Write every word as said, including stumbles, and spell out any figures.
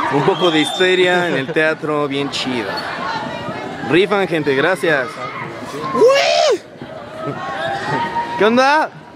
Un poco de histeria en el teatro, bien chida. Rifan, gente, gracias. ¿Qué onda?